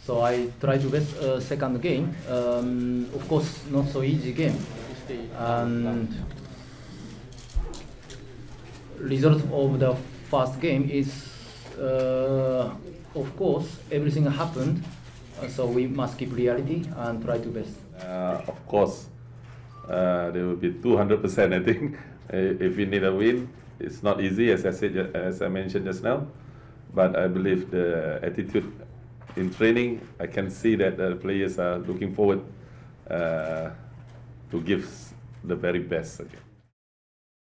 So I try to best second game. Of course, not so easy game. And result of the first game is, of course, everything happened. So we must keep reality and try to best. Of course, there will be 200%. I think if we need a win, it's not easy, as I mentioned just now. But I believe the attitude in training, I can see that the players are looking forward to give the very best. Okay.